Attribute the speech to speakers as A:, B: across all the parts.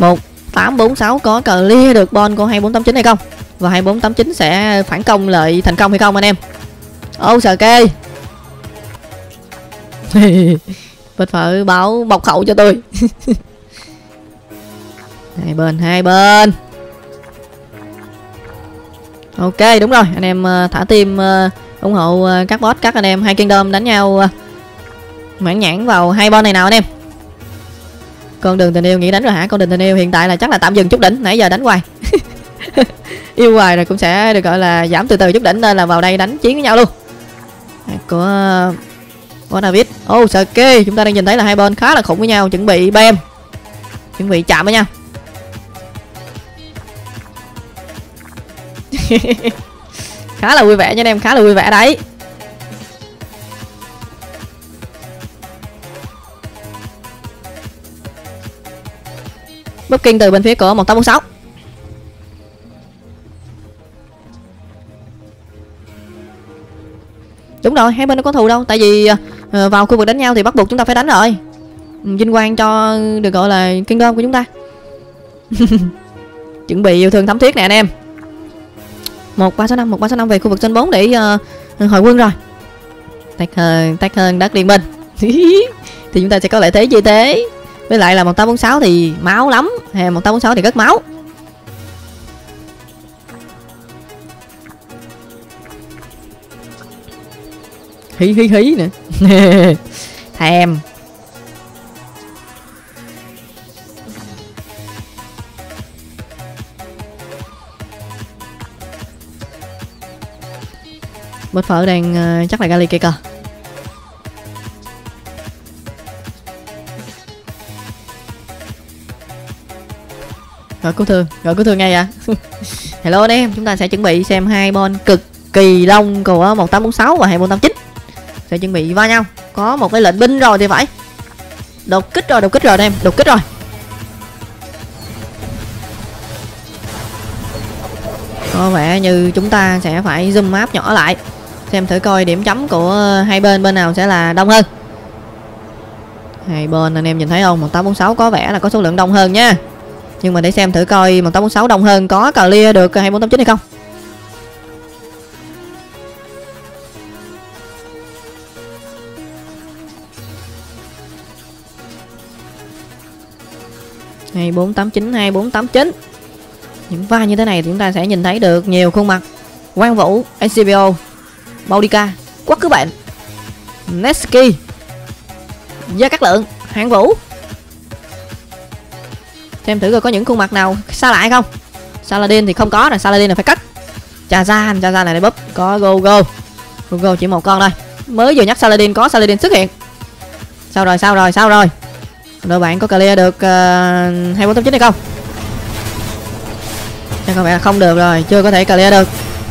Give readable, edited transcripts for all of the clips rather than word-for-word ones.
A: 1846 có clear được bon của 2489 hay không? Và 2489 sẽ phản công lại thành công hay không anh em? Ô sờ kê. Bịch phở báo bọc khẩu cho tôi. hai bên. Ok đúng rồi, anh em thả tim ủng hộ các boss, các anh em hai Kingdom đánh nhau mãn nhãn vào hai bon này nào anh em. Con đường tình yêu nghĩ đánh rồi hả? Con đường tình yêu hiện tại là chắc là tạm dừng chút đỉnh, nãy giờ đánh hoài. Yêu hoài rồi cũng sẽ được gọi là giảm từ từ chút đỉnh, nên là vào đây đánh chiến với nhau luôn. Của David. Ô Sake, chúng ta đang nhìn thấy là hai bên khá là khủng với nhau, chuẩn bị bam, chuẩn bị chạm với nhau. Khá là vui vẻ nha anh em, khá là vui vẻ đấy. Booking từ bên phía của 1846. Đúng rồi, hai bên đâu có thù đâu. Tại vì vào khu vực đánh nhau thì bắt buộc chúng ta phải đánh rồi. Vinh quang cho được gọi là Kingdom của chúng ta. Chuẩn bị yêu thương thấm thiết nè anh em. 1365 về khu vực trên 4 để hồi quân rồi. Tách hơn đất liên minh. Thì chúng ta sẽ có lợi thế như thế. Với lại là 1846 thì máu lắm, 1846 thì rất máu. Hí nè. Thèm. Bột phở đang chắc là Gali kia cơ. Gọi cứu thương ngay à. Hello anh em, chúng ta sẽ chuẩn bị xem hai bon cực kỳ long của 1846 và 2489 sẽ chuẩn bị va nhau. Có một cái lệnh binh rồi thì phải. Đột kích rồi anh em, đột kích rồi. Có vẻ như chúng ta sẽ phải zoom map nhỏ lại, xem thử coi điểm chấm của hai bên nào sẽ là đông hơn. Hai bên anh em nhìn thấy không, 1846 có vẻ là có số lượng đông hơn nha. Nhưng mà để xem thử coi 1846 đông hơn có clear được 2489 hay không. Hai bốn tám chín. Những va như thế này thì chúng ta sẽ nhìn thấy được nhiều khuôn mặt. Quang Vũ, SCPO, Baudica, Quắc Cứ Bạn, Neski, Gia Cát Lượng, Hạng Vũ. Xem thử coi có những khuôn mặt nào xa lạ hay không. Saladin thì không có rồi, Saladin là phải cắt. Chazan này để búp. Có Go chỉ một con thôi. Mới vừa nhắc Saladin có Saladin xuất hiện. Sao rồi. Đội bạn có clear được 2489 hay không? Chắc có vẻ là không được rồi, chưa có thể clear được.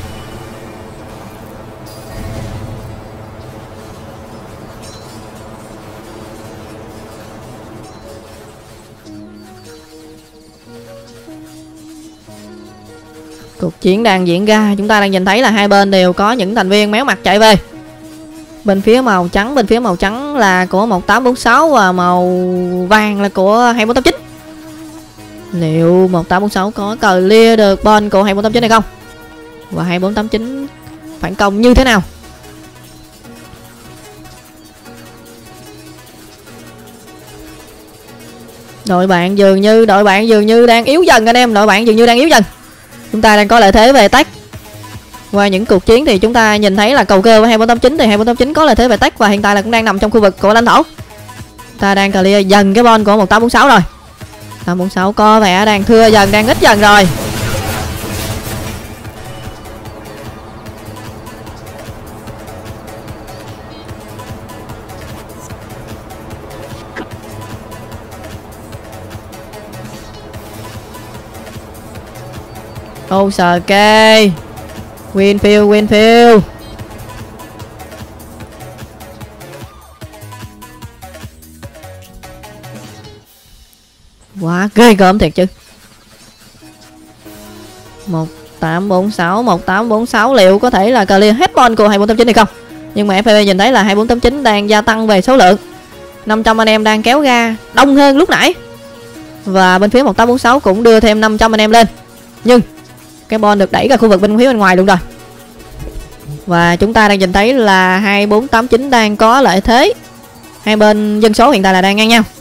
A: Cuộc chiến đang diễn ra, chúng ta đang nhìn thấy là hai bên đều có những thành viên méo mặt chạy về. Bên phía màu trắng là của 1846 và màu vàng là của 2489. Liệu 1846 có clear được bon của 2489 hay không? Và 2489 phản công như thế nào? Đội bạn dường như đang yếu dần anh em, Chúng ta đang có lợi thế về tách. Qua những cuộc chiến thì chúng ta nhìn thấy là cầu cơ với 2489 thì 2489 có lợi thế về tách và hiện tại là cũng đang nằm trong khu vực của lãnh thổ. Ta đang clear dần cái bon của 1846 rồi. 1846 có vẻ đang thưa dần, đang ít dần rồi. Ô sờ kê. Winfield. Quá ghê gớm thiệt chứ. 1846 liệu có thể là clear hết bon của 2489 hay không? Nhưng mà FPV nhìn thấy là 2489 đang gia tăng về số lượng. 500 anh em đang kéo ra đông hơn lúc nãy. Và bên phía 1846 cũng đưa thêm 500 anh em lên. Nhưng cái bon được đẩy ra khu vực bên phía bên ngoài luôn rồi. Và chúng ta đang nhìn thấy là 2489 đang có lợi thế. Hai bên dân số hiện tại là đang ngang nhau.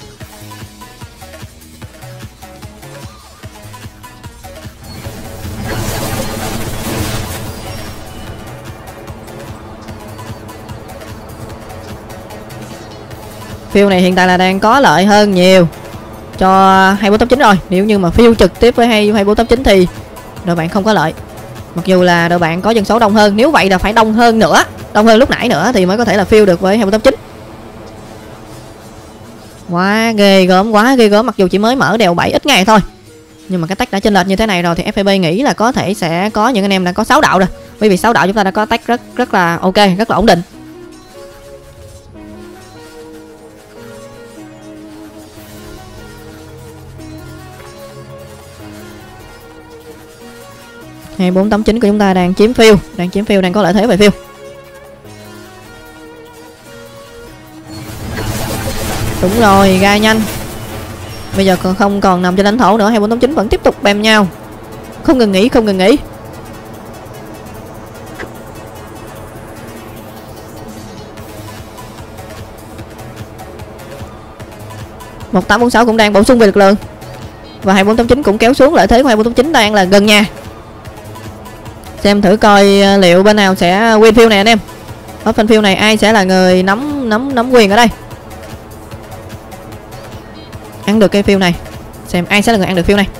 A: Phiêu này hiện tại là đang có lợi hơn nhiều cho 2489 rồi. Nếu như mà phiêu trực tiếp với 2489 thì đội bạn không có lợi. Mặc dù là đội bạn có dân số đông hơn. Nếu vậy là phải đông hơn nữa, đông hơn lúc nãy nữa thì mới có thể là phiêu được với 2489. Quá ghê gớm, quá ghê gớm. Mặc dù chỉ mới mở đèo 7 ít ngày thôi, nhưng mà cái tách đã chênh lệch như thế này rồi thì FPB nghĩ là có thể sẽ có những anh em đã có 6 đạo rồi. Bởi vì 6 đạo chúng ta đã có tách rất là ok, rất là ổn định. Hai 489 của chúng ta đang chiếm phiêu, đang có lợi thế về phiêu. Đúng rồi, ra nhanh. Bây giờ còn không còn nằm trên lãnh thổ nữa, 2489 vẫn tiếp tục bem nhau. Không ngừng nghỉ, không ngừng nghỉ. Một 846 cũng đang bổ sung về lực lượng. Và 2489 cũng kéo xuống, lợi thế của 2489 đang là gần nhà. Xem thử coi liệu bên nào sẽ win phiêu này anh em. Ở phần phiêu này ai sẽ là người nắm quyền ở đây, ăn được cái phiêu này. Xem ai sẽ là người ăn được phiêu này.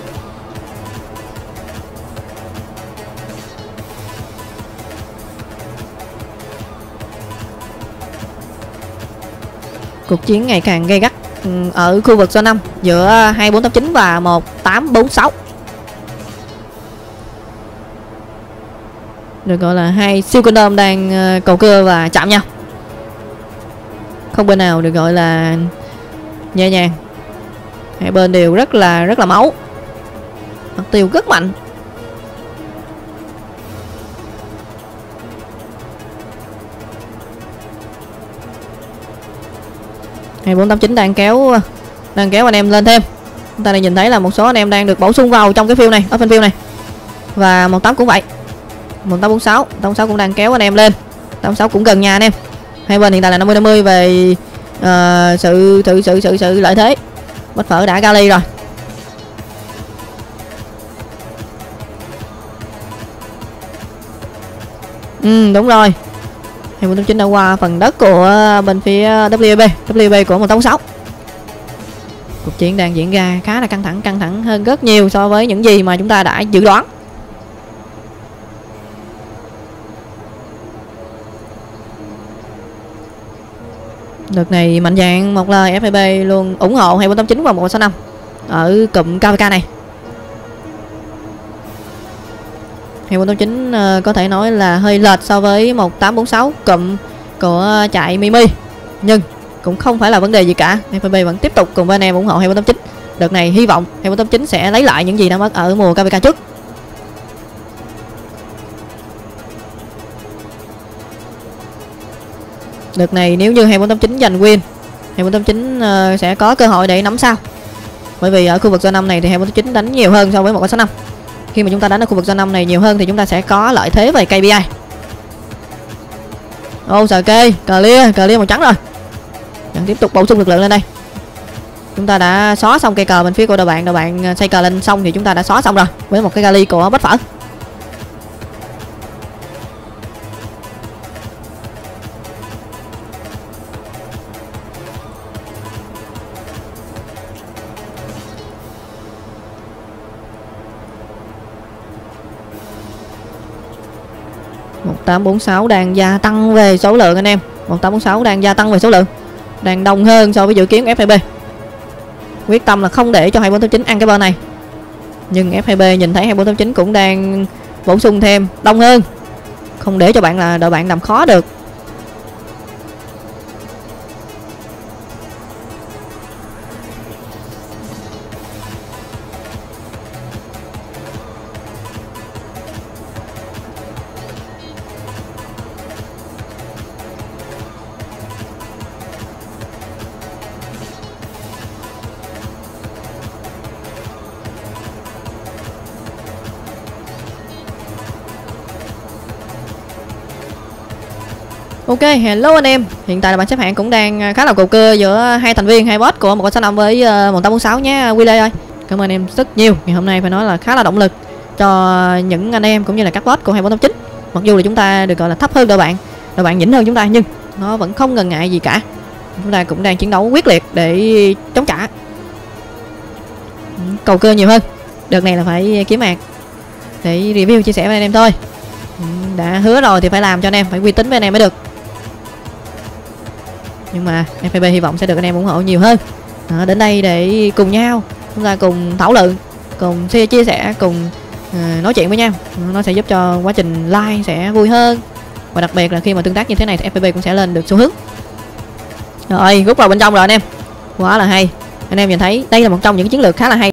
A: Cuộc chiến ngày càng gay gắt ở khu vực zone 5 giữa 2489 và 1846. Được gọi là hai siêu condom đang cầu cưa và chạm nhau. Không bên nào được gọi là nhẹ nhàng. Hai bên đều rất là máu. Mặt tiêu rất mạnh. Hai 489 đang kéo anh em lên thêm. Chúng ta đang nhìn thấy là một số anh em đang được bổ sung vào trong cái phiêu này, ở phần phiêu này. Và 18 cũng vậy. 1846 cũng đang kéo anh em lên. 86 cũng gần nhà anh em. Hai bên hiện tại là 50-50 về sự lợi thế. Bất phở đã gali rồi. Đúng rồi. 2489 đã qua phần đất của bên phía WB của 186. Cuộc chiến đang diễn ra khá là căng thẳng hơn rất nhiều so với những gì mà chúng ta đã dự đoán. Đợt này mạnh dạn một lời FPB luôn ủng hộ 2489 và 165 ở cụm KVK này. 2489 có thể nói là hơi lệch so với 1846 cụm của chạy Mimi, nhưng cũng không phải là vấn đề gì cả. FPB vẫn tiếp tục cùng với anh em ủng hộ 2489. Đợt này hy vọng 2489 sẽ lấy lại những gì đã mất ở mùa KVK trước. Đợt này nếu như 2489 giành win, 2489 sẽ có cơ hội để nắm sao. Bởi vì ở khu vực zone 5 này thì 2489 đánh nhiều hơn so với 165. Khi mà chúng ta đánh ở khu vực zone 5 này nhiều hơn thì chúng ta sẽ có lợi thế về KPI. Ô sờ kê, clear màu trắng rồi. Vẫn tiếp tục bổ sung lực lượng lên đây. Chúng ta đã xóa xong cây cờ bên phía của đội bạn xây cờ lên xong thì chúng ta đã xóa xong rồi với một cái gali của Bách Phở. Một 1846 đang gia tăng về số lượng anh em. 1846 đang gia tăng về số lượng, đang đông hơn so với dự kiến của FPB. Quyết tâm là không để cho 2489 ăn cái bên này. Nhưng FPB nhìn thấy 2489 cũng đang bổ sung thêm đông hơn, không để cho đội bạn làm khó được. Ok, hello anh em. Hiện tại là bảng xếp hạng cũng đang khá là cầu cơ giữa hai thành viên, hai boss của 165 với 1846 nhé Willy ơi. Cảm ơn em rất nhiều. Ngày hôm nay phải nói là khá là động lực cho những anh em cũng như là các boss của 2489. Mặc dù là chúng ta được gọi là thấp hơn đội bạn nhỉnh hơn chúng ta, nhưng nó vẫn không ngần ngại gì cả. Chúng ta cũng đang chiến đấu quyết liệt để chống trả. Cầu cơ nhiều hơn. Đợt này là phải kiếm mạc để review chia sẻ với anh em thôi. Đã hứa rồi thì phải làm cho anh em, phải uy tín với anh em mới được. Nhưng mà FPB hy vọng sẽ được anh em ủng hộ nhiều hơn. Đến đây để cùng nhau chúng ta cùng thảo luận, cùng chia sẻ, cùng nói chuyện với nhau. Nó sẽ giúp cho quá trình like sẽ vui hơn. Và đặc biệt là khi mà tương tác như thế này thì FPB cũng sẽ lên được xu hướng. Rồi, rút vào bên trong rồi anh em. Quá là hay. Anh em nhìn thấy đây là một trong những chiến lược khá là hay